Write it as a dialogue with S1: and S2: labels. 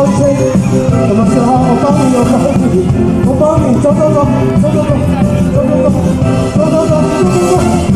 S1: 谁？什么时候我帮你，我帮你，我帮你，走走走，走走走，走走走，走走走，走走走。